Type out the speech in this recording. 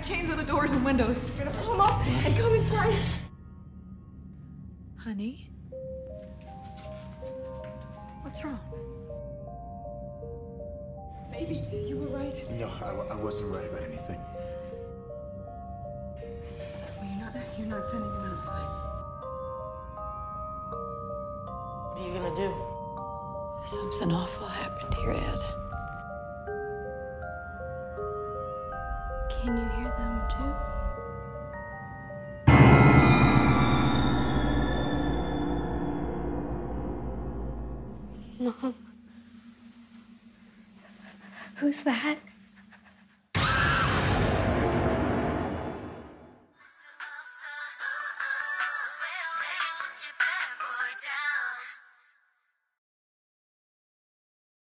chains on the doors and windows. You're gonna pull them off and come inside. Honey? What's wrong? Baby, you were right. No, I wasn't right about anything. Well, you're not sending him outside. What are you gonna do? Something awful happened here, Ed. Can you hear them too? Mom? Who's that?